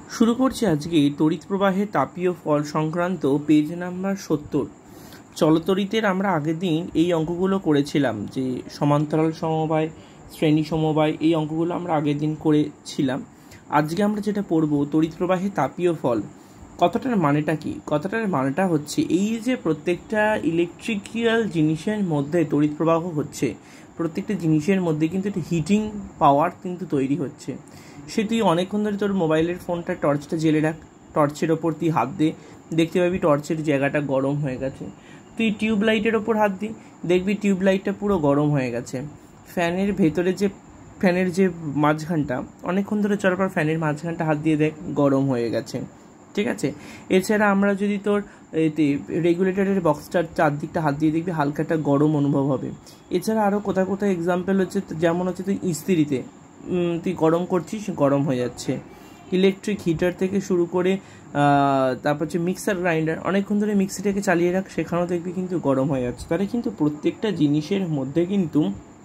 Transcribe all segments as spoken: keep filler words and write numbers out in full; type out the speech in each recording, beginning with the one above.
শুরু করছি আজকে তড়িৎ প্রবাহের তাপীয় ফল সংক্রান্ত পেজ নাম্বার সত্তর। চলতড়িতের আমরা আগের দিন এই অঙ্কগুলো করেছিলাম, যে সমান্তরাল সমবায়, শ্রেণী সমবায়, এই অঙ্কগুলো আমরা আগের দিন করেছিলাম। আজকে আমরা যেটা পড়ব তড়িৎ প্রবাহের তাপীয় ফল। কথাটার মানেটা কি? কথাটার মানেটা হচ্ছে এই যে প্রত্যেকটা ইলেকট্রিক্যাল জিনিসের মধ্যে তড়িৎ প্রবাহ হচ্ছে, প্রত্যেকটা জিনিসের মধ্যে কিন্তু একটা হিটিং পাওয়ার কিন্তু তৈরি হচ্ছে। সে তুই অনেকক্ষণ ধরে তোর মোবাইলের ফোনটা টর্চটা জেলে রাখ, টর্চের ওপর তুই হাত দে, দেখতে পাবি টর্চের জায়গাটা গরম হয়ে গেছে। তুই টিউব লাইটের ওপর হাত দি, দেখবি টিউব লাইটটা পুরো গরম হয়ে গেছে। ফ্যানের ভেতরে যে ফ্যানের যে মাঝখানটা, অনেকক্ষণ ধরে চলার পর ফ্যানের মাঝখানটা হাত দিয়ে দেখ, গরম হয়ে গেছে। ঠিক আছে। এছাড়া আমরা যদি তোর এতে রেগুলেটরের বক্সটার চারদিকটা হাত দিয়ে দেখবি হালকা একটা গরম অনুভব হবে। এছাড়া আরও কোথাও কোথাও এক্সাম্পল হচ্ছে, যেমন হচ্ছে তুই ইস্ত্রিতে তুই গরম করছিস, গরম হয়ে যাচ্ছে। ইলেকট্রিক হিটার থেকে শুরু করে তারপর হচ্ছে মিক্সার গ্রাইন্ডার, অনেকক্ষণ ধরে মিক্সিটাকে চালিয়ে রাখ, সেখানেও দেখবি কিন্তু গরম হয়ে যাচ্ছে। তাহলে কিন্তু প্রত্যেকটা জিনিসের মধ্যে কিন্তু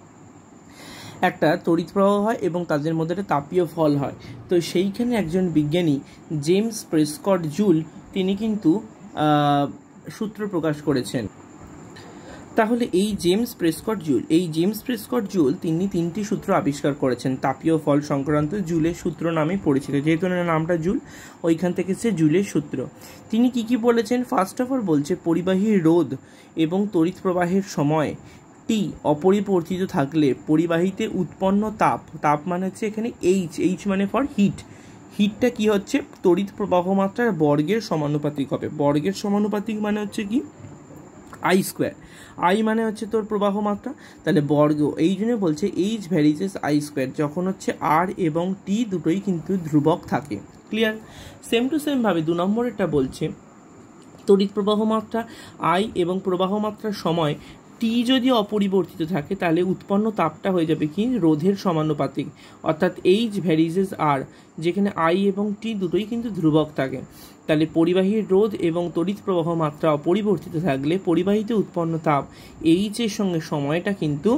একটা তড়িৎ প্রবাহ হয় এবং তাদের মধ্যে একটা তাপীয় ফল হয়। তো সেইখানে একজন বিজ্ঞানী জেমস প্রেসকট জুল তিনি কিন্তু সূত্র প্রকাশ করেছেন। তাহলে এই জেমস প্রেসকট জুল এই জেমস প্রেসকট জুল তিনি তিনটি সূত্র আবিষ্কার করেছেন তাপীয় ফল সংক্রান্ত। জুলের সূত্র নামে পরিচিত, যেহেতু নামটা জুল, ওইখান থেকে সে জুলের সূত্র। তিনি কি কি বলেছেন? ফার্স্ট অফ অল বলছে পরিবাহীর রোধ এবং তড়িৎ প্রবাহের সময় টি অপরিবর্তিত থাকলে পরিবাহীতে উৎপন্ন তাপ, তাপ মানে হচ্ছে এখানে এইচ, এইচ মানে ফর হিট, হিটটা কি হচ্ছে তড়িৎ প্রবাহ মাত্রার বর্গের সমানুপাতিক হবে। বর্গের সমানুপাতিক মানে হচ্ছে কি আই স্কোয়ার, আই মানে হচ্ছে তোর প্রবাহ মাত্রা, তাহলে বর্গ, এই জন্য বলছে এইচ ভ্যারিজেস আই স্কোয়ার, যখন হচ্ছে আর এবং টি দুটোই কিন্তু ধ্রুবক থাকে। ক্লিয়ার? সেম টু সেম ভাবে দু নম্বরেরটা বলছে তড়িৎ প্রবাহ মাত্রা আই এবং প্রবাহ মাত্রার সময় টি যদি অপরিবর্তিত থাকে তাহলে উৎপন্ন তাপটা হয়ে যাবে কি রোধের সমানুপাতিক, অর্থাৎ এইচ ভ্যারিজেস আর, যেখানে আই এবং টি দুটোই কিন্তু ধ্রুবক থাকে। তাহলে পরিবাহীর রোধ এবং তড়িৎ প্রবাহ মাত্রা অপরিবর্তিত থাকলে পরিবাহীতে উৎপন্ন তাপ এইচ এর সঙ্গে সময়টা কিন্তু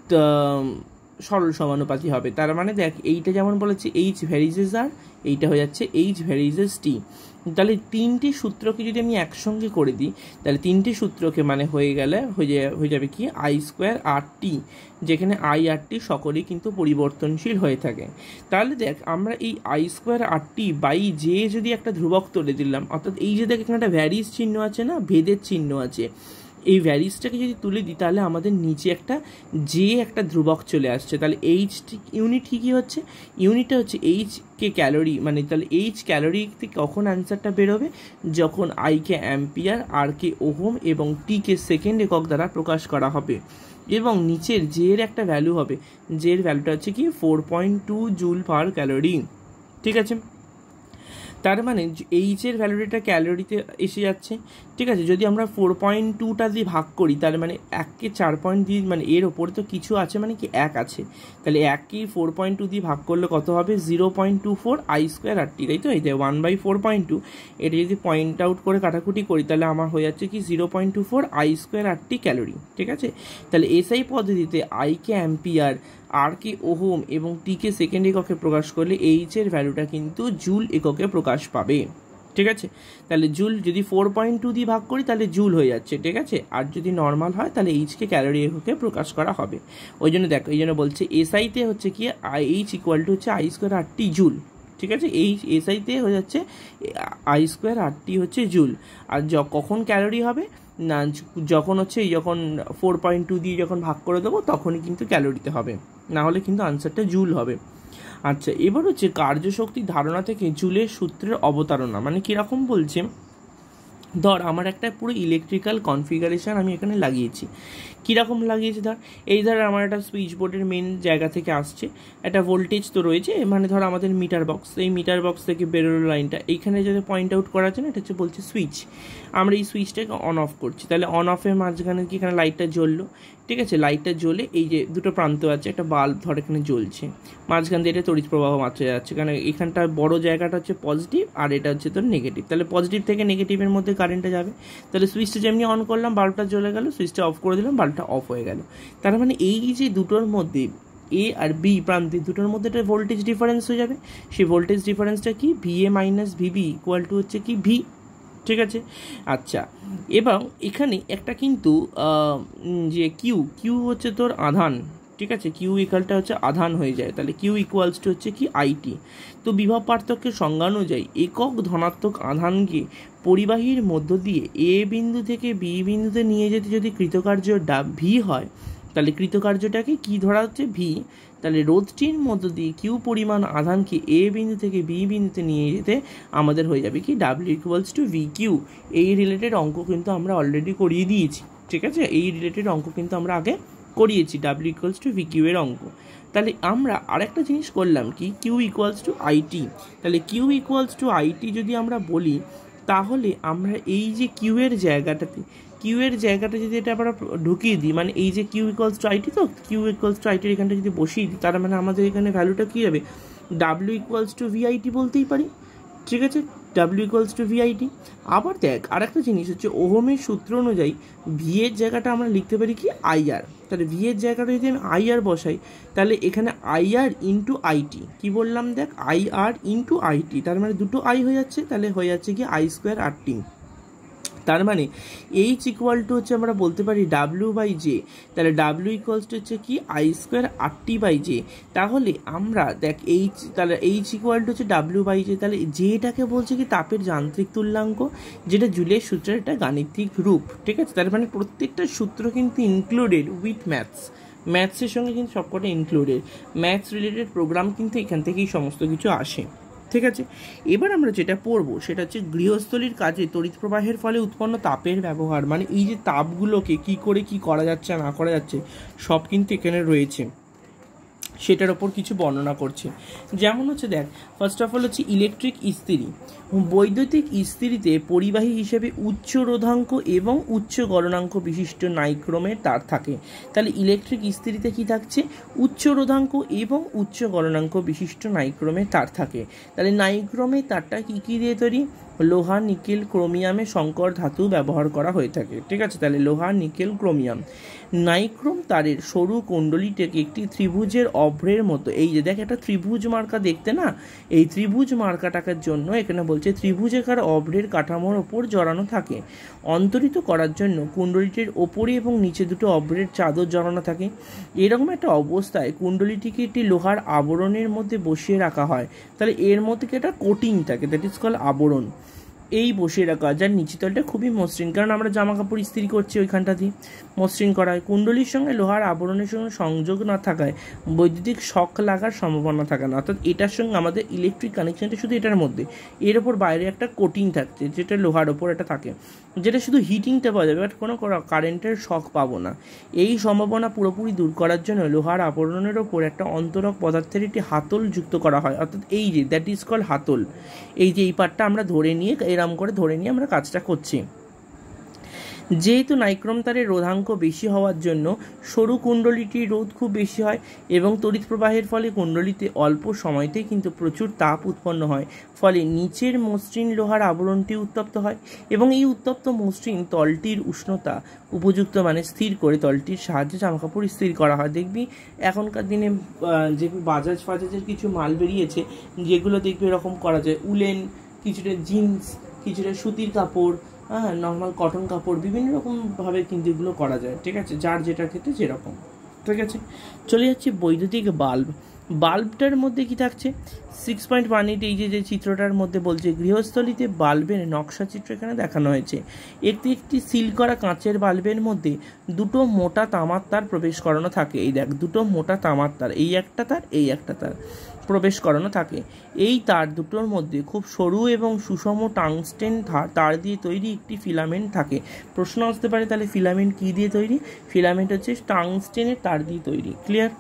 সরল সমানুপাতি হবে। তার মানে দেখ, এইটা যেমন বলেছে এইচ ভ্যারিজেস আর, এইটা হয়ে যাচ্ছে এইচ ভ্যারিজেস টি। তাহলে তিনটি সূত্রকে যদি আমি একসঙ্গে করে দিই, তাহলে তিনটি সূত্রকে মানে হয়ে গেলে হয়ে হয়ে যাবে কি আই স্কোয়ার আর টি, যেখানে আই আর টি সকলেই কিন্তু পরিবর্তনশীল হয়ে থাকে। তাহলে দেখ, আমরা এই I square R T by J যদি একটা ধ্রুবক তুলে দিলাম, অর্থাৎ এই যে দেখ এখানে একটা ভ্যারিজ চিহ্ন আছে না, ভেদের চিহ্ন আছে, এই ভ্যারিজটাকে যদি তুলে দিই তাহলে আমাদের নিচে একটা জে একটা ধ্রুবক চলে আসছে। তাহলে এইচ ইউনিট কী কী হচ্ছে? ইউনিটটা হচ্ছে এইচ কে ক্যালোরি, মানে তাহলে এইচ ক্যালোরি থেকে কখন অ্যান্সারটা বেরোবে? যখন আই কে অ্যাম্পিয়ার, আর কে ওহম এবং টি কে সেকেন্ড একক দ্বারা প্রকাশ করা হবে। এবং নিচের জে এর একটা ভ্যালু হবে, জে এর ভ্যালুটা হচ্ছে কি four point two joule per calorie. ঠিক আছে? তার মানে এইচের ভ্যালুটা ক্যালোরিতে এসে যাচ্ছে। ঠিক আছে, যদি আমরা ফোর পয়েন্ট টুটা দিয়ে ভাগ করি তাহলে মানে এককে চার পয়েন্ট দিয়ে, মানে এর ওপরে তো কিছু আছে, মানে কি এক আছে, তাহলে এককে ফোর পয়েন্ট টু দিয়ে ভাগ করলে কত হবে? Zero point two four I square R T, তাই তো? এই যে one by four point two, এটা যদি পয়েন্ট আউট করে কাটাকুটি করি তাহলে আমার হয়ে যাচ্ছে কি zero point two four I square R T calorie. ঠিক আছে, তাহলে এসআই পদ্ধতিতে আই কে অ্যাম্পিয়ার, আর কে ওহম এবং টি কে সেকেন্ড এককে প্রকাশ করলে এইচ এর ভ্যালুটা কিন্তু জুল এককে প্রকাশ পাবে। ঠিক আছে, তাহলে জুল যদি ফোর পয়েন্ট টু দিয়ে ভাগ করি তাহলে জুল হয়ে যাচ্ছে। ঠিক আছে, আর যদি নর্মাল হয় তাহলে এইচকে ক্যালোরি এককে প্রকাশ করা হবে। ওই জন্য দেখো, এই জন্য বলছে এসআইতে হচ্ছে কি আই এইচ ইকুয়াল টু হচ্ছে I square R T joule. ঠিক আছে, এই এসআইতে হয়ে যাচ্ছে আই স্কোয়ার আর টি হচ্ছে জুল। আর কখন ক্যালোরি হবে না, যখন হচ্ছে যখন ফোর পয়েন্ট টু দিয়ে যখন ভাগ করে দেবো তখনই কিন্তু ক্যালোরিতে হবে, না হলে কিন্তু আনসারটা জুল হবে। আচ্ছা, এবার হচ্ছে কার্যশক্তির ধারণা থেকে জুলের সূত্রের অবতারণা, মানে কীরকম বলছে, ধর আমার একটা পুরো ইলেকট্রিক্যাল কনফিগারেশন আমি এখানে লাগিয়েছি। কীরকম লাগিয়েছি? ধর এই ধর আমার একটা সুইচ বোর্ডের মেন জায়গা থেকে আসছে, একটা ভোল্টেজ তো রয়েছে, মানে ধর আমাদের মিটার বক্স, এই মিটার বক্স থেকে বেরোলো লাইনটা, এইখানে যদি পয়েন্ট আউট করা আছে না, এটা হচ্ছে বলছে সুইচ। আমরা এই সুইচটাকে অন অফ করছি, তাহলে অন অফের মাঝখানে কি এখানে লাইটটা জ্বললো। ঠিক আছে, লাইটটা জ্বলে এই যে দুটো প্রান্ত আছে, একটা বাল্ব ধর এখানে জ্বলছে, মাঝখান দিয়ে এটা তড়িৎ প্রবাহ মাত্রা যাচ্ছে, কারণ এখানটা বড় জায়গাটা হচ্ছে পজিটিভ আর এটা হচ্ছে তোর নেগেটিভ, তাহলে পজিটিভ থেকে নেগেটিভের মধ্যে কারেন্টটা যাবে। তাহলে সুইচটা যেমনি অন করলাম বাল্বটা জ্বলে গেল, সুইচটা অফ করে দিলাম বাল্বটা অফ হয়ে গেল। তার মানে এই যে দুটোর মধ্যে এ আর বি প্রান্তে দুটোর মধ্যে একটা ভোল্টেজ ডিফারেন্স হয়ে যাবে। সেই ভোল্টেজ ডিফারেন্সটা কি, V A minus V B equal to হচ্ছে কি ভি। ঠিক আছে, আচ্ছা এবং এখানে একটা কিন্তু যে কিউ কিউ হচ্ছে তোর আধান, ঠিক আছে, কিউ ইকুয়ালটা হচ্ছে আধান হয়ে যায়, তাহলে কিউ ইকুয়ালস টু হচ্ছে কি আইটি। তো বিভব পার্থক্যের সংজ্ঞা অনুযায়ী একক ধনাত্মক আধানকে পরিবাহীর মধ্য দিয়ে এ বিন্দু থেকে বি বিন্দুতে নিয়ে যেতে যদি কৃতকার্য ডা ভি হয়, তাহলে কৃতকার্যটাকে কি ধরা হচ্ছে ভি। তাহলে রোধটির মধ্য দিয়ে কিউ পরিমাণ আধানকে এ বিন্দু থেকে বি বিন্দুতে নিয়ে যেতে আমাদের হয়ে যাবে কি W equals to V Q. এই রিলেটেড অঙ্ক কিন্তু আমরা অলরেডি করিয়ে দিয়েছি, ঠিক আছে, এই রিলেটেড অঙ্ক কিন্তু আমরা আগে করিয়েছি, W equals to V Q এর অঙ্ক। তাহলে আমরা আরেকটা জিনিস করলাম কি, কিউ ইকুয়ালস টু আইটি। তাহলে কিউ ইকুয়ালস টু আইটি যদি আমরা বলি, তাহলে আমরা এই যে কিউ এর জায়গাটাতে কিউ এর জায়গাটা যদি এটা আমরা ঢুকিয়ে দিই, মানে এই যে কিউ ইকুয়ালস টু আইটি, তো কিউ ইকুয়ালস টু আইটির এখানটা যদি বসিয়ে দিই, তার মানে আমাদের এখানে ভ্যালুটা কী হবে, ডাব্লিউ ইকুয়ালস টু ভিআইটি বলতেই পারি, ঠিক আছে, ডাব্লিউ ইকুয়ালস টু ভিআইটি। আবার দেখ আরেকটা জিনিস হচ্ছে ওহমের সূত্র অনুযায়ী ভি এর জায়গাটা আমরা লিখতে পারি কি আইআর। তাহলে ভি এর জায়গাটা যদি আমি আইআর বসাই, তাহলে এখানে আইআর ইন্টু আইটি, কি বললাম দেখ, আইআর ইন্টু আইটি, তার মানে দুটো আই হয়ে যাচ্ছে, তাহলে হয়ে যাচ্ছে কি আই স্কোয়ার আর টি। তার মানে এইচ ইকুয়াল টু হচ্ছে আমরা বলতে পারি ডাব্লিউ বাই জে, তাহলে ডাব্লিউ ইকুয়ালস টু হচ্ছে কি I square R T by J. তাহলে আমরা দেখ এইচ, তাহলে এইচ ইকুয়াল টু হচ্ছে ডাব্লিউ বাই জে, তাহলে জেটাকে বলছে কি তাপের যান্ত্রিক তুল্যাঙ্ক, যেটা জুলের সূত্রের একটা গাণিতিক রূপ, ঠিক আছে। তার মানে প্রত্যেকটা সূত্র কিন্তু ইনক্লুডেড উইথ ম্যাথস, ম্যাথসের সঙ্গে কিন্তু সবকটা ইনক্লুডেড, ম্যাথস রিলেটেড প্রোগ্রাম কিন্তু এখান থেকেই সমস্ত কিছু আসে, ঠিক আছে। এবার আমরা যেটা পড়বো সেটা হচ্ছে গৃহস্থলীর কাজে তড়িৎ প্রবাহের ফলে উৎপন্ন তাপের ব্যবহার, মানে এই যে তাপগুলোকে কি করে কি করা যাচ্ছে না করা যাচ্ছে সব কিন্তু এখানে রয়েছে, সেটার ওপর কিছু বর্ণনা করছে। যেমন হচ্ছে দেখ, ফার্স্ট অফ অল হচ্ছে ইলেকট্রিক ইস্ত্রি। বৈদ্যুতিক ইস্ত্রিতে পরিবাহী হিসেবে উচ্চ রোধাঙ্ক এবং উচ্চ গলনাঙ্ক বিশিষ্ট নাইক্রোমের তার থাকে। তাহলে ইলেকট্রিক ইস্ত্রিতে কি থাকছে, উচ্চ রোধাঙ্ক এবং উচ্চ গলনাঙ্ক বিশিষ্ট নাইক্রোমের তার থাকে। তাহলে নাইক্রোমের তারটা কি কি দিয়ে তৈরি, লোহা, নিকেল, ক্রোমিয়ামে সংকর ধাতু ব্যবহার করা হয়ে থাকে, ঠিক আছে। তাহলে লোহা, নিকেল, ক্রোমিয়াম। নাইক্রোম তারের সরু কুণ্ডলীটাকে একটি ত্রিভুজের অভ্রের মতো, এই যে দেখ একটা ত্রিভুজ মার্কা দেখতে না, এই ত্রিভুজ মার্কাটাকার জন্য এখানে বলছে ত্রিভুজাকার অভ্রের কাঠামোর ওপর জড়ানো থাকে। অন্তরিত করার জন্য কুণ্ডলীটির ওপরে এবং নিচে দুটো অভ্রের চাদর জড়ানো থাকে। এরকম একটা অবস্থায় কুণ্ডলীটিকে একটি লোহার আবরণের মধ্যে বসিয়ে রাখা হয়। তাহলে এর মধ্যে কি একটা কোটিং থাকে, দ্যাট ইজ কল আবরণ, এই বসিয়ে রাখা, যার নিচেতলটা খুবই মসৃণ, কারণ আমরা জামা কাপড় ইস্ত্রি করছি ওইখানটা দিয়ে মসৃণ করা হয়। কুণ্ডলীর সঙ্গে লোহার আবরণের সঙ্গে সংযোগ না থাকায় বৈদ্যুতিক শক লাগার সম্ভাবনা থাকে না, অর্থাৎ এটার সঙ্গে আমাদের ইলেকট্রিক কানেকশনটা শুধু এটার মধ্যে, এর ওপর বাইরে একটা কোটিং থাকছে যেটা লোহার ওপর এটা থাকে, যেটা শুধু হিটিংটা পাওয়া যাবে, বাট কোনো কারেন্টের শক পাবো না। এই সম্ভাবনা পুরোপুরি দূর করার জন্য লোহার আবরণের ওপর একটা অন্তরক পদার্থের একটি হাতল যুক্ত করা হয়, অর্থাৎ এই যে দ্যাট ইজ কল হাতল। এই যে এই পার্টটা আমরা ধরে নিয়ে এরম করে ধরে নিয়ে আমরা কাজটা করছি। যেহেতু নাইক্রোম তারের রোধাঙ্ক বেশি হওয়ার জন্য সরু কুণ্ডলীটির রোধ খুব বেশি হয় এবং তড়িৎ প্রবাহের ফলে কুণ্ডলীতে অল্প সময়তেই কিন্তু প্রচুর তাপ উৎপন্ন হয়, ফলে নিচের মসৃণ লোহার আবরণটি উত্তপ্ত হয় এবং এই উত্তপ্ত মসৃণ তলটির উষ্ণতা উপযুক্ত মানে স্থির করে তলটির সাহায্যে জামাকাপড় স্থির করা হয়। দেখবি এখনকার দিনে যে বাজাজ ফাজাজের কিছু মাল বেরিয়েছে যেগুলো দেখবি এরকম করা যায়, উলেন, কিছুটা জিন্স, কিছুটা সুতির কাপড়, হ্যাঁ নর্মাল কটন কাপড়, বিভিন্ন রকমভাবে কিন্তু এগুলো করা যায়, ঠিক আছে, যার যেটা ক্ষেত্রে যেরকম, ঠিক আছে। চলে যাচ্ছে বৈদ্যুতিক বাল্ব। বাল্বটার মধ্যে কি থাকছে, সিক্স পয়েন্ট ওয়ান এইট, এই যে যে চিত্রটার মধ্যে বলছে গৃহস্থলীতে বাল্বের নকশা চিত্র এখানে দেখানো হয়েছে। একটি একটি সিল করা কাঁচের বাল্বের মধ্যে দুটো মোটা তামার তার প্রবেশ করানো থাকে, এই দেখ দুটো মোটা তামার তার, এই একটা তার এই একটা তার প্রবেশ করানো থাকে। এই তার দুটোর মধ্যে খুব সরু এবং সুষম টাংস্টেন তার দিয়ে তৈরি একটি ফিলামেন্ট থাকে। প্রশ্ন আসতে পারে তাহলে ফিলামেন্ট কি দিয়ে তৈরি, ফিলামেন্ট হচ্ছে টাংস্টেনের তার দিয়ে তৈরি, ক্লিয়ার।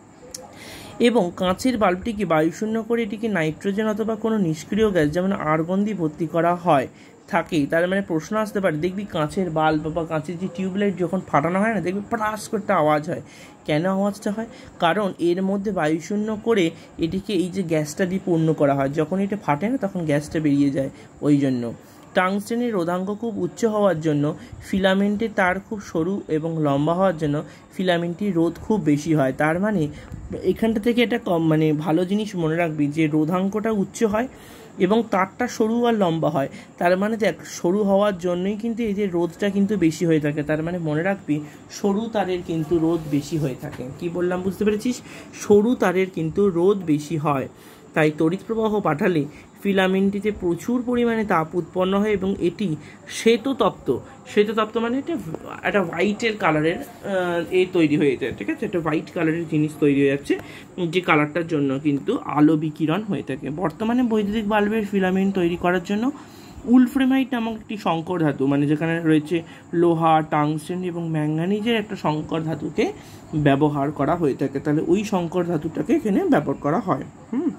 এবং কাঁচের বাল্বটিকে বায়ুশূন্য করে এটিকে নাইট্রোজেন অথবা কোনো নিষ্ক্রিয় গ্যাস যেমন আর্গন দিয়ে ভর্তি করা হয় থাকেই। তার মানে প্রশ্ন আসতে পারে, দেখবি কাঁচের বাল্ব বা কাঁচের যে টিউবলাইট যখন ফাটানো হয় না, দেখবি প্রাস করতে আওয়াজ হয়। কেন আওয়াজটা হয়, কারণ এর মধ্যে বায়ুশূন্য করে এটিকে এই যে গ্যাসটা দিয়ে পূর্ণ করা হয়, যখন এটা ফাটে না তখন গ্যাসটা বেরিয়ে যায়, ওই জন্য। টাংস্টেনের রোধাঙ্ক খুব উচ্চ হওয়ার জন্য ফিলামেন্টের তার খুব সরু এবং লম্বা হওয়ার জন্য ফিলামেন্টটির রোধ খুব বেশি হয়। তার মানে এখানটা থেকে এটা কম মানে ভালো জিনিস মনে রাখবি যে রোধাঙ্কটা উচ্চ হয় এবং তারটা সরু আর লম্বা হয়। তার মানে দেখ সরু হওয়ার জন্যই কিন্তু এই যে রোধটা কিন্তু বেশি হয়ে থাকে। তার মানে মনে রাখবি সরু তারের কিন্তু রোধ বেশি হয়ে থাকে। কি বললাম বুঝতে পেরেছিস? সরু তারের কিন্তু রোধ বেশি হয়। তাই তড়িৎ প্রবাহ পাঠালে ফিলামেন্টটিতে প্রচুর পরিমাণে তাপ উৎপন্ন হয় এবং এটি শ্বেততপ্ত শ্বেততপ্ত মানে এটা একটা হোয়াইটের কালারের এ তৈরি হয়ে যায়। ঠিক আছে, একটা হোয়াইট কালারের জিনিস তৈরি হয়ে যাচ্ছে, যে কালারটার জন্য কিন্তু আলো বিকিরণ হয়ে থাকে। বর্তমানে বৈদ্যুতিক বাল্বের ফিলামেন্ট তৈরি করার জন্য উলফ্রেমাইট নামক একটি সংকর ধাতু, মানে যেখানে রয়েছে লোহা, টাংস্টেন এবং ম্যাঙ্গানিজের একটা সংকর ধাতুকে ব্যবহার করা হয়ে থাকে। তাহলে ওই সংকর ধাতুটাকে এখানে ব্যবহার করা হয়। হুম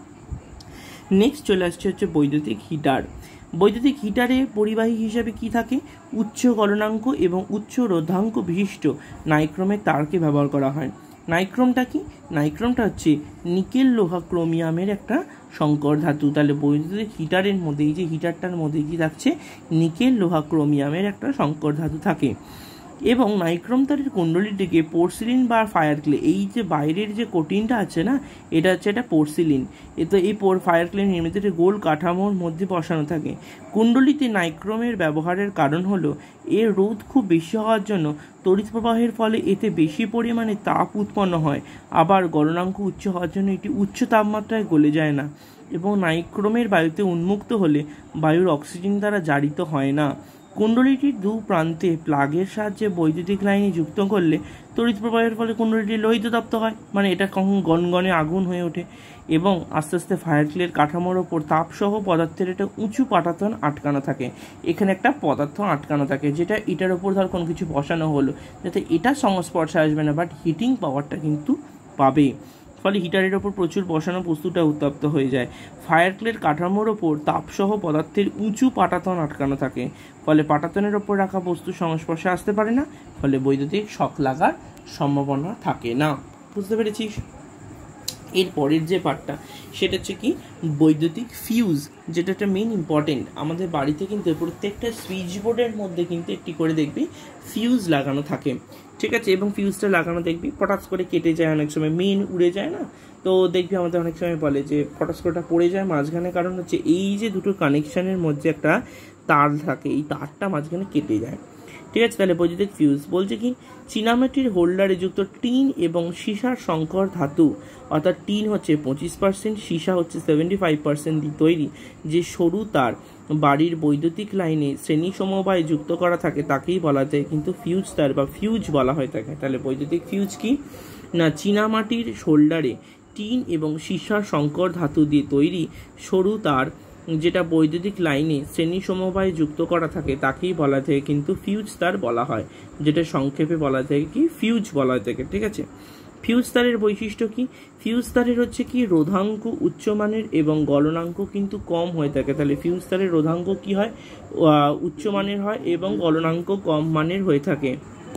নেক্সট চলে আসছে হচ্ছে বৈদ্যুতিক হিটার। বৈদ্যুতিক হিটারে পরিবাহী হিসাবে কি থাকে? উচ্চ গলনাঙ্ক এবং উচ্চ রোধাঙ্ক বিশিষ্ট নাইক্রোমের তারকে ব্যবহার করা হয়। নাইক্রোমটা কি? নাইক্রোমটা হচ্ছে নিকেল লোহা ক্রোমিয়ামের একটা সংকর ধাতু। তাহলে বৈদ্যুতিক হিটারের মধ্যে এই যে হিটারটার মধ্যে কি থাকছে? নিকেল লোহা ক্রোমিয়ামের একটা সংকর ধাতু থাকে। এবং নাইক্রোম তারের কুণ্ডলীটিকে পোর্সিলিন বা ফায়ার ক্লে, এই যে বাইরের যে কোটিনটা আছে না, এটা হচ্ছে এটা পোর্সিলিন। এ তো এই পোর ফায়ার ক্লে নির্মিত একটি গোল কাঠামোর মধ্যে বসানো থাকে। কুণ্ডলীতে নাইক্রোমের ব্যবহারের কারণ হলো এর রোধ খুব বেশি হওয়ার জন্য তড়িৎ প্রবাহের ফলে এতে বেশি পরিমাণে তাপ উৎপন্ন হয়। আবার গলনাঙ্ক উচ্চ হওয়ার জন্য এটি উচ্চ তাপমাত্রায় গলে যায় না এবং নাইক্রোমের বায়ুতে উন্মুক্ত হলে বায়ুর অক্সিজেন দ্বারা জারিত হয় না। কুণ্ডলীটির দু প্রান্তে প্লাগের সাহায্যে বৈদ্যুতিক লাইনে যুক্ত করলে তড়িৎ প্রবাহের ফলে কুণ্ডলীটি লোহিত তপ্ত হয়, মানে এটা কখন গনগনে আগুন হয়ে ওঠে এবং আস্তে আস্তে ফায়ার ক্লের কাঠামোর ওপর তাপসহ পদার্থের একটা উঁচু পাটাতন আটকানো থাকে। এখানে একটা পদার্থ আটকানো থাকে, যেটা এটার ওপর ধর কোনো কিছু বসানো হলো যাতে এটা সংস্পর্শে আসবে না, বাট হিটিং পাওয়ারটা কিন্তু পাবে। ফলে হিটারের ওপর প্রচুর বসানো বস্তুটা উত্তপ্ত হয়ে যায়। ফায়ার ক্লের কাঠামোর ওপর তাপসহ পদার্থের উঁচু পাটাতন আটকানো থাকে, ফলে পাটাতনের ওপর রাখা বস্তু সংস্পর্শে আসতে পারে না, ফলে বৈদ্যুতিক শক লাগার সম্ভাবনা থাকে না। বুঝতে পেরেছিস? এর পরের যে পার্টটা সেটা হচ্ছে কি বৈদ্যুতিক ফিউজ, যেটা একটা মেন ইম্পর্টেন্ট। আমাদের বাড়িতে কিন্তু প্রত্যেকটা সুইচ বোর্ডের মধ্যে কিন্তু একটি করে দেখবি ফিউজ লাগানো থাকে। ঠিক আছে, এবং ফিউজটা লাগানো দেখবি পটাস করে কেটে যায়, অনেক সময় মেন উড়ে যায় না, তো দেখবি আমাদের অনেক সময় বলে যে পটাস করেটা পড়ে যায় মাঝখানে, কারণ হচ্ছে এই যে দুটো কানেকশানের মধ্যে একটা তার থাকে, এই তারটা মাঝখানে কেটে যায়। ঠিক আছে, তাহলে বৈদ্যুতিক ফিউজ বলছে কি চীনামাটির হোল্ডারে যুক্ত টিন এবং সীসার সংকর ধাতু, অর্থাৎ টিন হচ্ছে পঁচিশ পার্সেন্ট, সীসা হচ্ছে সেভেন্টি ফাইভ পার্সেন্ট দিয়ে তৈরি যে সরু তার বাড়ির বৈদ্যুতিক লাইনে শ্রেণী সমবায়ে যুক্ত করা থাকে তাকেই বলা যায় কিন্তু ফিউজ তার বা ফিউজ বলা হয়ে থাকে। তাহলে বৈদ্যুতিক ফিউজ কি না চীনামাটির হোল্ডারে টিন এবং সীসার সংকর ধাতু দিয়ে তৈরি সরু তার যেটা বৈদ্যুতিক লাইনে শ্রেণী সমবায়ে যুক্ত করা থাকে তাকেই বলা যায় কিন্তু ফিউজ তার বলা হয়, যেটা সংক্ষেপে বলা যায় কি ফিউজ বলা হয়ে থাকে। ঠিক আছে, ফিউজ তারের বৈশিষ্ট্য কি? ফিউজ তারের হচ্ছে কি রোধাঙ্ক উচ্চমানের এবং গলনাঙ্ক কিন্তু কম হয়ে থাকে। তাহলে ফিউজ তারের রোধাঙ্ক কি হয়? উচ্চমানের হয় এবং গলনাঙ্ক কম মানের হয়ে থাকে।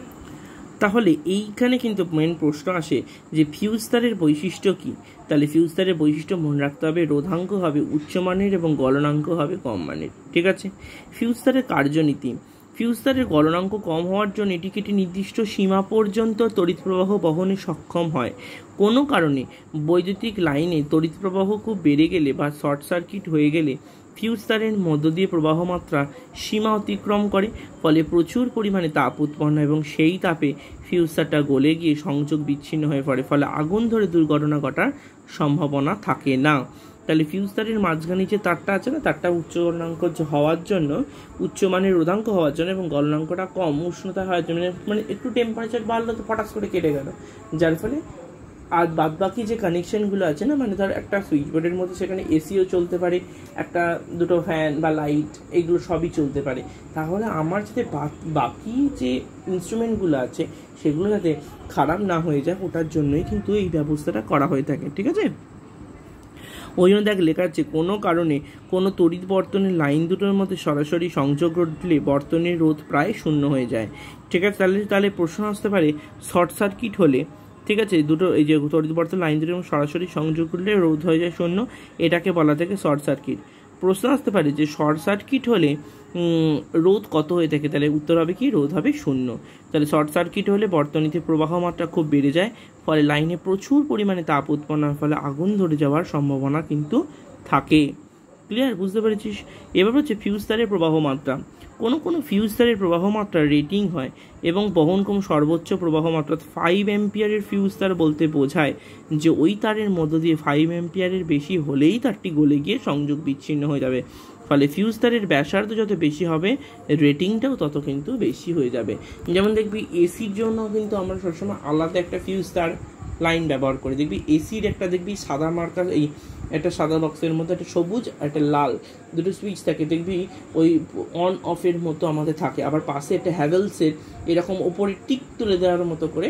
তাহলে এইখানে কিন্তু মেন প্রশ্ন আসে যে ফিউজ তারের বৈশিষ্ট্য কি? তাহলে ফিউজ তারের বৈশিষ্ট্য মনে রাখতে হবে রোধাঙ্ক হবে উচ্চমানের এবং গলনাঙ্ক হবে কম মানের। ঠিক আছে, ফিউজ তারের কার্যনীতি। ফিউজ তারের গলনাঙ্ক কম হওয়ার জন্য এটিকে একটি নির্দিষ্ট সীমা পর্যন্ত তড়িৎ প্রবাহ বহনে সক্ষম হয়। কোনো কারণে বৈদ্যুতিক লাইনে তড়িৎ প্রবাহ খুব বেড়ে গেলে বা শর্ট সার্কিট হয়ে গেলে ফিউজ তারের মধ্য দিয়ে প্রবাহ মাত্রা সীমা অতিক্রম করে, ফলে প্রচুর পরিমাণে তাপ উৎপন্ন এবং সেই তাপে ফিউজ তারটা গলে গিয়ে সংযোগ বিচ্ছিন্ন হয়ে পড়ে, ফলে আগুন ধরে দুর্ঘটনা ঘটার সম্ভাবনা থাকে না। তাহলে ফিউজ তারের মাঝখানে যে তারটা আছে না, তারটা উচ্চ গলনাঙ্ক হওয়ার জন্য উচ্চমানের রোধাঙ্ক হওয়ার জন্য এবং গলনাঙ্কটা কম উষ্ণতা হওয়ার জন্য, মানে একটু টেম্পারেচার বাড়লো তো ফটাস করে কেটে গেল, যার ফলে আর বাদ বাকি যে কানেকশানগুলো আছে না, মানে ধর একটা সুইচ বোর্ডের মধ্যে সেখানে এসিও চলতে পারে, একটা দুটো ফ্যান বা লাইট এগুলো সবই চলতে পারে, তাহলে আমার যাতে বাকি যে ইনস্ট্রুমেন্টগুলো আছে সেগুলো যাতে খারাপ না হয়ে যায় ওটার জন্যই কিন্তু এই ব্যবস্থাটা করা হয়ে থাকে। ঠিক আছে, ওই জন্য দেখ লেখা আছে কোনো কারণে কোনো তড়িৎ বর্তনের লাইন দুটোর মধ্যে সরাসরি সংযোগ ঘটলে বর্তনের রোধ প্রায় শূন্য হয়ে যায়। ঠিক আছে, তাহলে তাহলে প্রশ্ন আসতে পারে শর্ট সার্কিট হলে, ঠিক আছে, দুটো এই যে তড়িৎ বর্তন লাইন দুটোর সরাসরি সংযোগ করলে রোধ হয়ে যায় শূন্য, এটাকে বলা থাকে শর্ট সার্কিট। প্রশ্ন আসতে পারে যে শর্ট সার্কিট হলে রোধ কত হয়ে থাকে, তাহলে উত্তর হবে কি, রোধ হবে শূন্য। তাহলে শর্ট সার্কিট হলে বর্তনীতে প্রবাহ মাত্রা খুব বেড়ে যায়, ফলে লাইনে প্রচুর পরিমাণে তাপ উৎপন্ন হয়, ফলে আগুন ধরে যাওয়ার সম্ভাবনা কিন্তু থাকে। ক্লিয়ার, বুঝতে পেরেছিস? এবার হচ্ছে ফিউজ তারের প্রবাহ মাত্রা। কোনো কোনো ফিউজ তারের প্রবাহ মাত্রা রেটিং হয় এবং বহনক্ষম সর্বোচ্চ প্রবাহ মাত্রা ফাইভ অ্যাম্পিয়ারের ফিউজ তার বলতে বোঝায় যে ওই তারের মধ্য দিয়ে ফাইভ অ্যাম্পিয়ারের বেশি হলেই তারটি গলে গিয়ে সংযোগ বিচ্ছিন্ন হয়ে যাবে। ফলে ফিউজ তারের ব্যাসার্ধ যত বেশি হবে রেটিংটাও তত কিন্তু বেশি হয়ে যাবে। যেমন দেখবি এসির জন্য কিন্তু আমরা সবসময় আলাদা একটা ফিউজ তার লাইন ব্যবহার করি। দেখবি এসির একটা দেখবি সাদা মার্কা, এই একটা সাদা বক্সের মধ্যে একটা সবুজ আর একটা লাল দুটো সুইচ থাকে, দেখবি ওই অন অফের মতো আমাদের থাকে। আবার পাশে একটা হ্যাভেলসের এরকম ওপরে টিক তুলে দেওয়ার মতো করে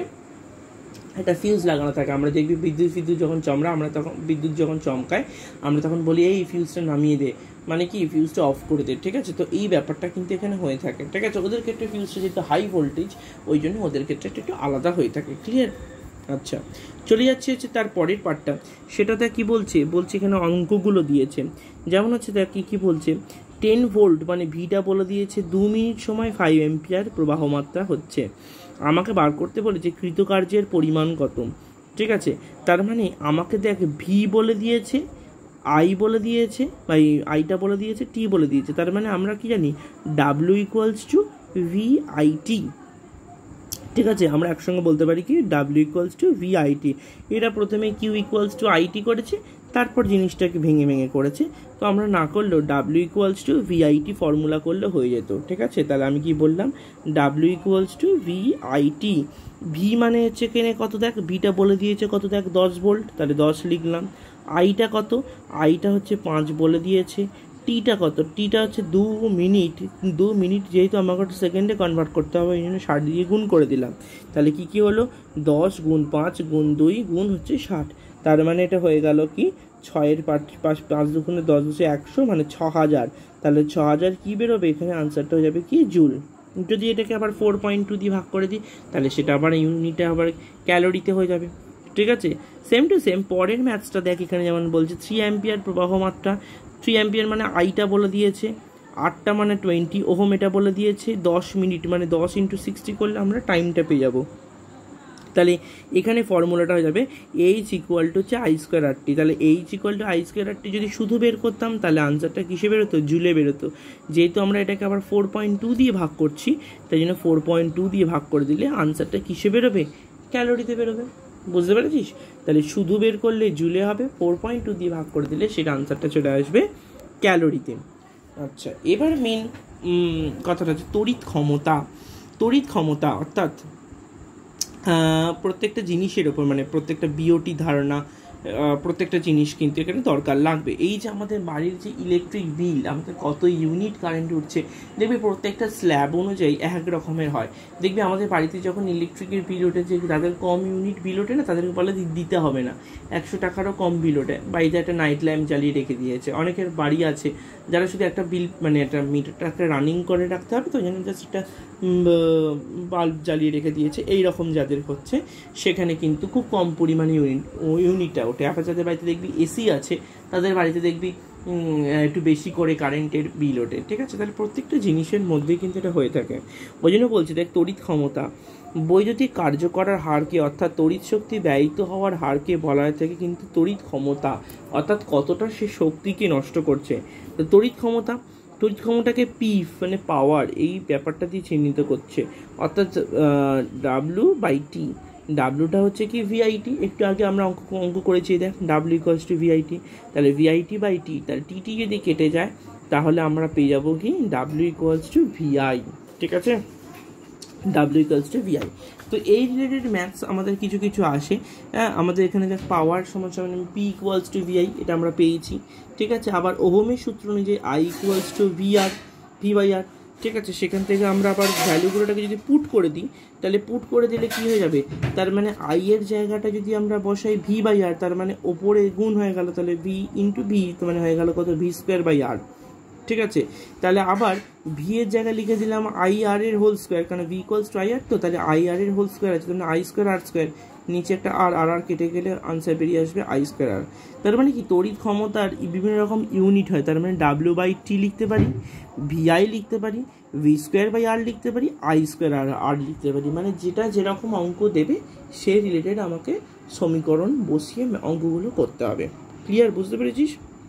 একটা ফিউজ লাগানো থাকে। আমরা দেখবি বিদ্যুৎ ফিদ্যুৎ যখন চমড়া আমরা তখন বিদ্যুৎ যখন চমকায় আমরা তখন বলি এই ফিউজটা নামিয়ে দে, মানে কি ফিউজটা অফ করে দে, ঠিক আছে? তো এই ব্যাপারটা কিন্তু এখানে হয়ে থাকে, ঠিক আছে? ওদের ক্ষেত্রে ফিউজটা যেহেতু হাই ভোল্টেজ ওই জন্য ওদের ক্ষেত্রে একটু আলাদা হয়ে থাকে। ক্লিয়ার? আচ্ছা, চলে যাচ্ছে হচ্ছে তার পরের পার্টটা, সেটাতে কি বলছে বলছে এখানে অঙ্কগুলো দিয়েছে। যেমন হচ্ছে দেখ কি কি বলছে, টেন ভোল্ট মানে ভিটা বলে দিয়েছে, দু মিনিট সময় ফাইভ এম্পিয়ার প্রবাহ মাত্রা হচ্ছে। আমাকে বার করতে বলেছে কৃতকার্যের পরিমাণ কত, ঠিক আছে? তার মানে আমাকে দেখ ভি বলে দিয়েছে, আই বলে দিয়েছে, বা আইটা বলে দিয়েছে, টি বলে দিয়েছে। তার মানে আমরা কি জানি, W equals to V I T, ঠিক আছে? আমরা একসঙ্গে বলতে পারি কি W equals to V I T. এটা প্রথমে Q equals to I T করেছে, তারপর জিনিসটাকে ভেঙে ভেঙে করেছে। তো আমরা না করলেও W equals to V I T formula করলে হয়ে যেত, ঠিক আছে? তাহলে আমি কি বললাম, W equals to V I T. V মানে হচ্ছে কেনে কত, দেখ ভিটা বলে দিয়েছে কত, দেখ দশ ভোল্ট, তাহলে দশ লিখলাম। আইটা কত, আইটা হচ্ছে পাঁচ বলে দিয়েছে। টিটা কত, টিটা হচ্ছে দু মিনিট, দু মিনিট যেহেতু আমাকে সেকেন্ডে কনভার্ট করতে হবে এই জন্য ষাট দিয়ে গুণ করে দিলাম। তাহলে কি কি হলো, দশ গুণ পাঁচ গুণ দুই গুণ হচ্ছে ষাট। তার মানে এটা হয়ে গেল কি ছয়ের পাঁচ পাঁচ পাঁচ দুগুণে দশ হচ্ছে একশো, মানে ছ হাজার। তাহলে ছ হাজার কী বেরোবে, এখানে আনসারটা হয়ে যাবে কি জুল। যদি এটাকে আবার ফোর পয়েন্ট টু দিয়ে ভাগ করে দিই তাহলে সেটা আবার ইউনিটে আবার ক্যালোরিতে হয়ে যাবে, ঠিক আছে? সেম টু সেম পরের ম্যাথসটা দেখ, এখানে যেমন বলছে থ্রি অ্যাম্পিয়ার প্রবাহ মাত্রা, থ্রি অ্যাম্পিয়ার মানে আইটা বলে দিয়েছে, আটটা মানে টোয়েন্টি, ওহম এটা বলে দিয়েছে, দশ মিনিট মানে দশ ইন্টু সিক্সটি করলে আমরা টাইমটা পেয়ে যাবো। তাহলে এখানে ফর্মুলাটা হয়ে যাবে এইচ ইকুয়াল টু হচ্ছে আই স্কোয়ার আর টি। তাহলে H equal to I square R T যদি শুধু বের করতাম তাহলে আনসারটা কিসে বেরোতো, জুলে বেরোতো। যেহেতু আমরা এটাকে আবার ফোর পয়েন্ট টু দিয়ে ভাগ করছি তাই জন্য ফোর পয়েন্ট টু দিয়ে ভাগ করে দিলে আনসারটা কিসে বেরোবে, ক্যালোরিতে বেরোবে। বুঝতে পেরেছিস? তাহলে শুধু বের করলে জুলে হবে, ফোর পয়েন্ট টু দিয়ে ভাগ করে দিলে সেটা আনসারটা চলে আসবে ক্যালোরিতে। আচ্ছা, এবার মেন কথাটা হচ্ছে তড়িৎ ক্ষমতা। তড়িৎ ক্ষমতা অর্থাৎ প্রত্যেকটা জিনিসের ওপর, মানে প্রত্যেকটা বিওটি ধারণা, প্রত্যেকটা জিনিস কিন্তু এখানে দরকার লাগবে। এই যে আমাদের বাড়ির যে ইলেকট্রিক বিল, আমাদের কত ইউনিট কারেন্ট উঠছে, দেখবি প্রত্যেকটা স্ল্যাব অনুযায়ী এক রকমের হয়। দেখবি আমাদের বাড়িতে যখন ইলেকট্রিকের বিল ওঠে, যে তাদের কম ইউনিট বিল ওঠে না, তাদেরকে বলে দিতে হবে না, একশো টাকারও কম বিল ওঠে, বাড়িতে একটা নাইট ল্যাম্প জ্বালিয়ে রেখে দিয়েছে। অনেকের বাড়ি আছে যারা শুধু একটা বিল, মানে একটা মিটারটাকে রানিং করে রাখতে হবে, তো যেন জাস্ট একটা বাল্ব জ্বালিয়ে রেখে দিয়েছে, এই রকম যাদের হচ্ছে সেখানে কিন্তু খুব কম পরিমাণে ইউনিট ইউনিটটা ওঠে। আবার যাদের বাড়িতে দেখবি এসি আছে তাদের বাড়িতে দেখবি একটু বেশি করে কারেন্টের বিল ওঠে, ঠিক আছে? তাহলে প্রত্যেকটা জিনিসের মধ্যেই কিন্তু এটা হয়ে থাকে। ওই জন্য বলছি দেখ, তড়িৎ ক্ষমতা বৈদ্যুতিক কার্য করার হারকে অর্থাৎ তড়িৎ শক্তি ব্যয়িত হওয়ার হারকে বলা হয়ে থাকে কিন্তু তড়িৎ ক্ষমতা, অর্থাৎ কতটা সে শক্তিকে নষ্ট করছে। তো তড়িৎ ক্ষমতা তড়িৎ ক্ষমতাকে পি মানে পাওয়ার, এই ব্যাপারটা দিয়ে চিহ্নিত করছে, অর্থাৎ ডাব্লু বাই টি। ডাব্লুটা হচ্ছে কি ভিআইটি, একটু আগে আমরা অঙ্ক অঙ্ক করেছি, দেখ ডাব্লু ইকুয়ালস টু ভিআইটি। তাহলে ভিআইটি বাই টি, তাহলে টিটি যদি কেটে যায় তাহলে আমরা পেয়ে যাবো কি ডাব্লু ইকুয়ালস টু ভিআই, ঠিক আছে? W equals to V I. তো এই রিলেটেড ম্যাথস আমাদের কিছু কিছু আসে। হ্যাঁ, আমাদের এখানে দেখ পাওয়ার সমান সমান পি ইকুয়ালস টু ভিআই, এটা আমরা পেয়েছি, ঠিক আছে? আবার ওহমের সূত্র অনুযায়ী I equals to V R, V by R, ঠিক আছে? সেখান থেকে আমরা আবার ভ্যালুগুলোটাকে যদি পুট করে দিই তাহলে পুট করে দিলে কি হয়ে যাবে, তার মানে আই এর জায়গাটা যদি আমরা বসাই ভি বাই আর, তার মানে ওপরে গুণ হয়ে গেল, তাহলে ভি ইন্টু ভি, তো মানে হয়ে গেল কত, ভি স্কোয়ার বাই আর, ঠিক আছে। তাহলে আবার ভি এর জায়গায় লিখে দিলাম আই আর এর হোল স্কোয়ার, কারণ V equals to I R, তো তাহলে আই আর এর হোল স্কোয়ার আছে, তাহলে আই স্কোয়ার আর স্কোয়ার, নিচে একটা আর আর আর কেটে গেলে আনসার বেরিয়ে আসবে আই স্কোয়ার আর। তার মানে কি তড়িৎ ক্ষমতার বিভিন্ন রকম ইউনিট হয়, তার মানে ডাব্লিউ বাই টি লিখতে পারি, ভিআই লিখতে পারি, ভি স্কোয়ার বাই আর লিখতে পারি, আই স্কোয়ার আর আর লিখতে পারি, মানে যেটা যেরকম অঙ্ক দেবে সে রিলেটেড আমাকে সমীকরণ বসিয়ে অঙ্কগুলো করতে হবে। ক্লিয়ার, বুঝতে পেরেছিস?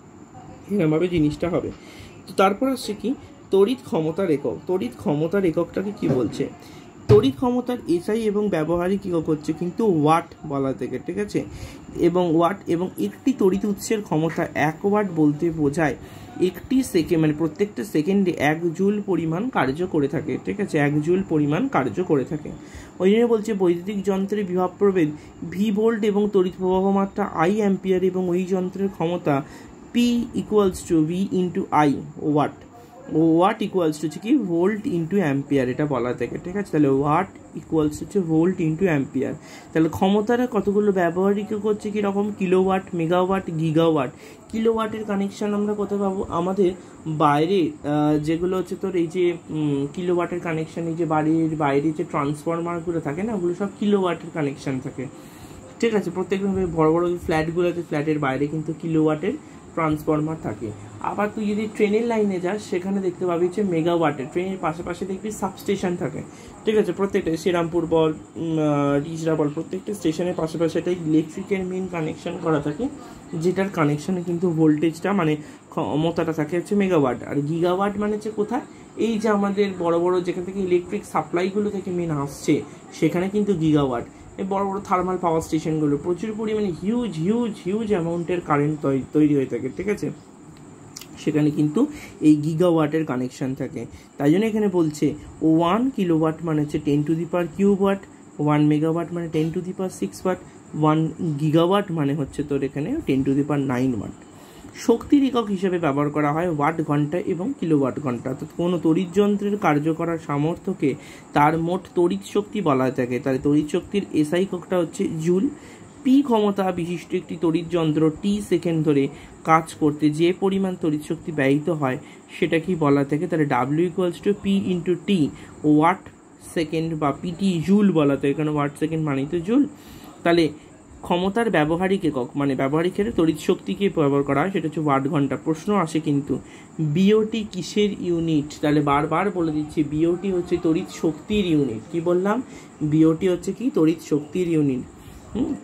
এরকমভাবে জিনিসটা হবে। তো তারপর আসছে কি তড়িৎ ক্ষমতার একক। তড়িৎ ক্ষমতার এককটাকে কি বলছে? তড়িৎ ক্ষমতার এসআই এবং ব্যবহারিক একক হচ্ছে কিন্তু ওয়াট বলা থেকে, ঠিক আছে, এবং ওয়াট, এবং একটি তড়িৎ উৎসের ক্ষমতা এক ওয়াট বলতে বোঝায় একটি সেকেন্ড মানে প্রত্যেকটা সেকেন্ডে এক জুল পরিমাণ কার্য করে থাকে, ঠিক আছে, এক জুল পরিমাণ কার্য করে থাকে। ওই জন্য বলছে বৈদ্যুতিক যন্ত্রের বিভব প্রভেদ ভি ভোল্ট এবং তড়িৎ প্রবাহ মাত্রা আই অ্যাম্পিয়ার, এবং ওই যন্ত্রের ক্ষমতা P equals to V into I watt. Watt equals to হচ্ছে কি ভোল্ট ইন্টু অ্যাম্পিয়ার, এটা বলা থাকে, ঠিক আছে। তাহলে ওয়াট ইকুয়ালস হচ্ছে ভোল্ট ইন্টু অ্যাম্পিয়ার। তাহলে ক্ষমতার কতগুলো ব্যবহারিক হচ্ছে কীরকম? Kilowatt, megawatt, gigawatt. কিলোওয়াটের কানেকশান আমরা কোথায় পাবো? আমাদের বাইরে যেগুলো হচ্ছে তোর এই যে কিলোওয়াটের কানেকশান, এই যে বাড়ির বাইরে যে ট্রান্সফরমারগুলো থাকে না, ওগুলো সব কিলোওয়াটের কানেকশান থাকে, ঠিক আছে। প্রত্যেকটা বড় বড় ফ্ল্যাটগুলোতে ফ্ল্যাটের বাইরে কিন্তু কিলোওয়াটের ট্রান্সফরমার থাকে। আবার তুই যদি ট্রেনের লাইনে যাস সেখানে দেখতে পাবি যে মেগাওয়াটের, ট্রেনের পাশাপাশি দেখবি সাবস্টেশন থাকে, ঠিক আছে। প্রত্যেকটা শ্রীরামপুর বল, রিজরা বল, প্রত্যেকটা স্টেশনের পাশাপাশি একটা ইলেকট্রিকের মেন কানেকশন করা থাকে, যেটার কানেকশানে কিন্তু ভোল্টেজটা মানে ক্ষমতাটা থাকে হচ্ছে মেগাওয়াট। আর গিগাওয়াট মানে হচ্ছে কোথায়? এই যে আমাদের বড় বড় যেখান থেকে ইলেকট্রিক সাপ্লাইগুলো থেকে মেন আসছে সেখানে কিন্তু গিগাওয়াট। এই বড় বড় থার্মাল পাওয়ার স্টেশনগুলো প্রচুর পরিমাণে হিউজ হিউজ হিউজ অ্যামাউন্টের কারেন্ট তৈরি হয়ে থাকে, ঠিক আছে, সেখানে কিন্তু এই গিগাওয়াটের কানেকশান থাকে। তাই জন্য এখানে বলছে ওয়ান কিলোওয়াট মানে হচ্ছে ten to the power cube watt, one megawatt মানে ten to the power six watt, one gigawatt মানে হচ্ছে তোর এখানে ten to the power nine watt. শক্তির একক হিসেবে ব্যবহার করা হয় ওয়াট ঘন্টা এবং কিলোওয়াট ঘন্টা। অর্থাৎ কোনো তড়িৎ যন্ত্রের কার্য করার সামর্থ্যকে তার মোট তড়িৎ শক্তি বলা হয়ে থাকে। তার তড়িৎ শক্তির এসআই এককটা হচ্ছে জুল। পি ক্ষমতা বিশিষ্ট একটি তড়িৎ যন্ত্র টি সেকেন্ড ধরে কাজ করতে যে পরিমাণ তড়িৎ শক্তি ব্যয়িত হয় সেটা কি বলা থাকে? তাহলে W equals to P into T watt second বা পিটি জুল বলা থাকে, এখানে ওয়াট সেকেন্ড মানেই তো জুল। তাহলে ক্ষমতার ব্যবহারিক একক মানে ব্যবহারিক ক্ষেত্রে তড়িৎ শক্তিকে ব্যবহার করা হয় সেটা হচ্ছে ওয়াট ঘন্টা। প্রশ্ন আসে কিন্তু বিওটি কিসের ইউনিট? তাহলে বারবার বলে দিচ্ছি বিওটি হচ্ছে তড়িৎ শক্তির ইউনিট। কি বললাম? বিওটি হচ্ছে কি তড়িৎ শক্তির ইউনিট। হুম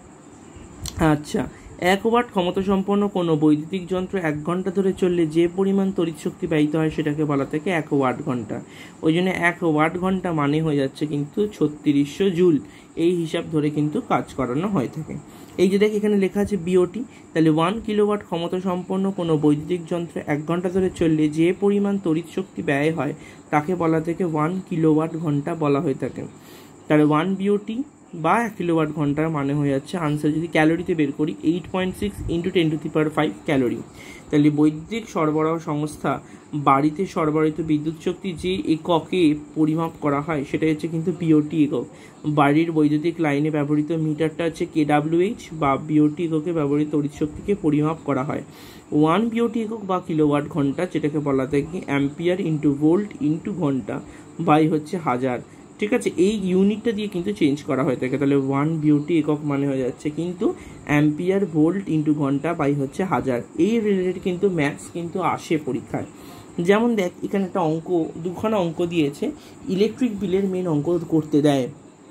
আচ্ছা, এক ওয়াট ক্ষমতা সম্পন্ন কোনো বৈদ্যুতিক যন্ত্র এক ঘন্টা ধরে চললে যে পরিমাণ তড়িৎ শক্তি ব্যয়িত হয় সেটাকে বলা থাকে এক ওয়াট ঘন্টা। ওই জন্য এক ওয়াট ঘন্টা মানে হয়ে যাচ্ছে কিন্তু ছত্রিশশো জুল। এই হিসাব ধরে কিন্তু কাজ করানো হয়ে থাকে। এই যে দেখ এখানে লেখা আছে বিওটি, তাহলে ওয়ান কিলোওয়াট ক্ষমতা সম্পন্ন কোনো বৈদ্যুতিক যন্ত্র এক ঘন্টা ধরে চললে যে পরিমাণ তড়িৎ শক্তি ব্যয় হয় তাকে বলা থেকে ওয়ান কিলোওয়াট ঘন্টা বলা হয়ে থাকে। তাহলে ওয়ান বিওটি বা এক কিলোওয়াট ঘন্টার মানে হয়ে যাচ্ছে আনসার যদি ক্যালোরিতে বের করি eight point six into ten to the power five calorie. তাহলে বৈদ্যুতিক সরবরাহ সংস্থা বাড়িতে সরবরাহিত বিদ্যুৎ শক্তি যে এককে পরিমাপ করা হয় সেটা হচ্ছে কিন্তু বিওটি একক। বাড়ির বৈদ্যুতিক লাইনে ব্যবহৃত মিটারটা হচ্ছে কেডাব্লিউএইচ বা বিওটি এককে ব্যবহৃত তড়িৎ শক্তিকে পরিমাপ করা হয়। ওয়ান বিওটি একক বা কিলোওয়াট ঘন্টা যেটাকে বলা থাকে অ্যাম্পিয়ার ইন্টু ভোল্ট ইন্টু ঘন্টা বাই হচ্ছে হাজার, ঠিক আছে। এই ইউনিটটা দিয়ে কিন্তু চেঞ্জ করা হয়ে থাকে। তাহলে ওয়ান বিওটি একক মানে হয়ে যাচ্ছে কিন্তু অ্যাম্পিয়ার ভোল্ট ইন্টু ঘন্টা বাই হচ্ছে হাজার। এই রিলেটেড কিন্তু ম্যাথস কিন্তু আসে পরীক্ষায়। যেমন দেখ এখানে একটা অঙ্ক, দুখানা অঙ্ক দিয়েছে, ইলেকট্রিক বিলের মেন অঙ্ক করতে দেয়।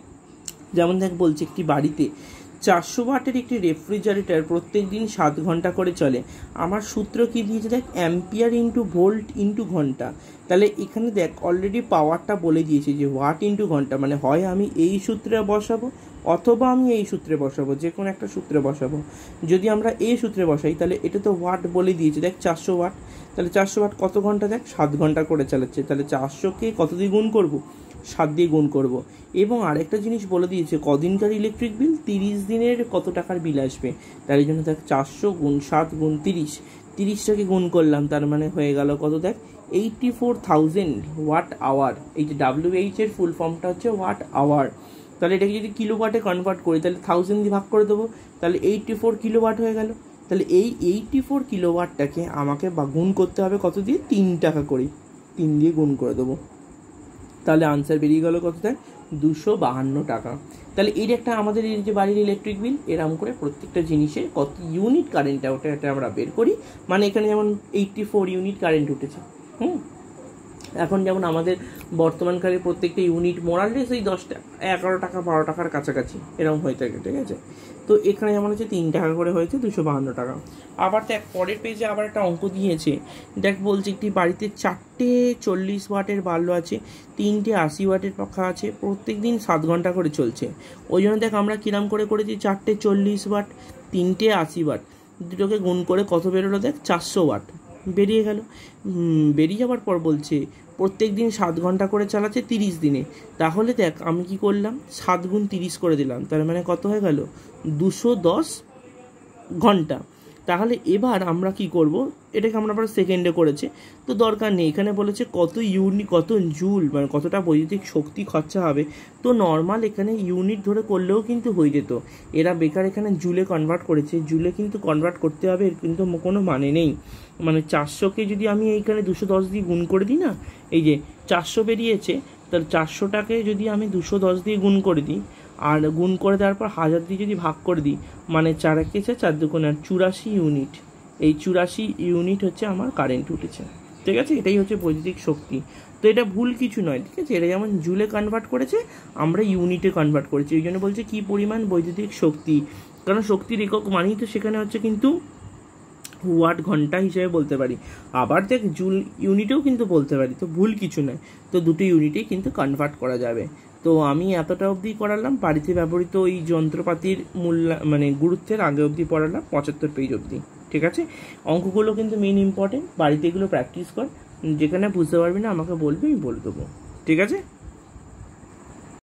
যেমন দেখ বলছে একটি বাড়িতে চারশো ওয়াটের একটি রেফ্রিজারেটর প্রত্যেক দিন সাত ঘন্টা করে চলে। আমার সূত্র কি দিয়েছে দেখ, অ্যাম্পিয়ার ইন্টু ভোল্ট ইন্টু ঘন্টা। তাহলে এখানে দেখ অলরেডি পাওয়ারটা বলে দিয়েছে যে ওয়াট ইন্টু ঘন্টা, মানে হয় আমি এই সূত্রে বসাবো অথবা আমি এই সূত্রে বসাবো, যে কোনো একটা সূত্রে বসাবো। যদি আমরা এই সূত্রে বসাই তাহলে এটা তো ওয়াট বলে দিয়েছে দেখ চারশো ওয়াট, তাহলে চারশো ওয়াট কত ঘন্টা দেখ সাত ঘন্টা করে চালাচ্ছে। তাহলে চারশোকে কত দিয়ে গুণ করবো? সাত দিয়ে গুণ করব। এবং আরেকটা জিনিস বলে দিয়েছে কদিনকার ইলেকট্রিক বিল, তিরিশ দিনের কত টাকার বিল আসবে। তার জন্য দেখ চারশো গুণ সাত গুণ তিরিশ, তিরিশটাকে গুণ করলাম, তার মানে হয়ে গেল কত দেখ eighty four thousand watt hour. এই যে ডাব্লিউএইচ এর ফুল ফর্মটা হচ্ছে ওয়াট আওয়ার। তাহলে এটাকে যদি কিলোওয়াটে কনভার্ট করি তাহলে থাউজেন্ড দিয়ে ভাগ করে দেবো, তাহলে এইটটি ফোর কিলোওয়াট হয়ে গেল। তাহলে এই এইটটি ফোর কিলোওয়াটটাকে আমাকে বা গুণ করতে হবে কত দিয়ে, তিন টাকা করে, তিন দিয়ে গুণ করে দেবো, তাহলে আনসার বেরিয়ে গেল কতটা, দুশো বাহান্ন টাকা। তাহলে এর একটা আমাদের এই যে বাড়ির ইলেকট্রিক বিল, এরকম করে প্রত্যেকটা জিনিসের কত ইউনিট কারেন্টটা ওটা এটা আমরা বের করি। মানে এখানে যেমন এইটটি ফোর ইউনিট কারেন্ট উঠেছে, হুম এখন যেমন আমাদের বর্তমানকালে প্রত্যেকটা ইউনিট মোরাললেস ওই দশ টাকা এগারো টাকা বারো টাকার কাছাকাছি এরকম হয়ে থাকে, ঠিক আছে। তো এখানে যেমন হচ্ছে তিন টাকা করে হয়েছে, দুশো বাহান্ন টাকা। আবার দেখ পরের পেজে আবার একটা অঙ্ক দিয়েছে, দেখ বলছে একটি বাড়িতে চারটে চল্লিশ ওয়াটের বাল্ব আছে, তিনটে আশি ওয়াটের পাখা আছে, প্রত্যেক দিন সাত ঘন্টা করে চলছে। ওই জন্য দেখ আমরা কিরাম করে করেছি, চারটে চল্লিশ ওয়াট, তিনটে আশি ওয়াট, দুটোকে গুণ করে কত বেরোলো দেখ, চারশো ওয়াট বেরিয়ে গেল। বেরিয়ে যাওয়ার পর বলছে প্রত্যেক দিন সাত ঘন্টা করে চালাচ্ছে তিরিশ দিনে। তাহলে দেখ আমি কি করলাম, সাত গুণ তিরিশ করে দিলাম, তার মানে কত হয়ে গেল, দুশো দশ ঘন্টা। তাহলে এবার আমরা কি করব, এটাকে আমরা আবার সেকেন্ডে করেছে তো দরকার নেই, এখানে বলেছে কত ইউনিট কত জুল মানে কতটা বৈদ্যুতিক শক্তি খরচা হবে। তো নর্মাল এখানে ইউনিট ধরে করলেও কিন্তু হয়ে যেত, এরা বেকার এখানে জুলে কনভার্ট করেছে, জুলে কিন্তু কনভার্ট করতে হবে এর কিন্তু কোনো মানে নেই। মানে চারশোকে যদি আমি এইখানে দুশো দশ দিয়ে গুণ করে দিই না, এই যে চারশো বেরিয়েছে, তাহলে চারশোটাকে যদি আমি দুশো দশ দিয়ে গুণ করে দিই, আর গুণ করে দেওয়ার পর হাজার দিয়ে যদি ভাগ করে দিই, মানে চার একে চার দুগুণ আর চুরাশি ইউনিট, এই চুরাশি ইউনিট হচ্ছে আমার কারেন্ট উঠেছে, ঠিক আছে। এটাই হচ্ছে বৈদ্যুতিক শক্তি। তো এটা ভুল কিছু নয়, ঠিক আছে, এটা যেমন জুলে কনভার্ট করেছে আমরা ইউনিটে কনভার্ট করেছি, এই জন্য বলছে কী পরিমাণ বৈদ্যুতিক শক্তি, কারণ শক্তির একক মানেই তো সেখানে হচ্ছে কিন্তু ওয়াট ঘন্টা হিসেবে বলতে পারি, আবার দেখ জুল ইউনিটেও কিন্তু বলতে পারি, তো ভুল কিছু নয়। তো দুটো ইউনিটেই কিন্তু কনভার্ট করা যাবে। তো আমি এতটা অবধি করালাম বাড়িতে ব্যবহৃত ওই যন্ত্রপাতির মূল্য মানে গুরুত্বের আগে অবধি পড়ালাম পঁচাত্তর পেজ অবধি, ঠিক আছে। অঙ্কগুলো কিন্তু মেন ইম্পর্টেন্ট, বাড়িতে এগুলো প্র্যাকটিস কর, যেখানে বুঝতে পারবি না আমাকে বলবি, আমি বলে দেবো, ঠিক আছে।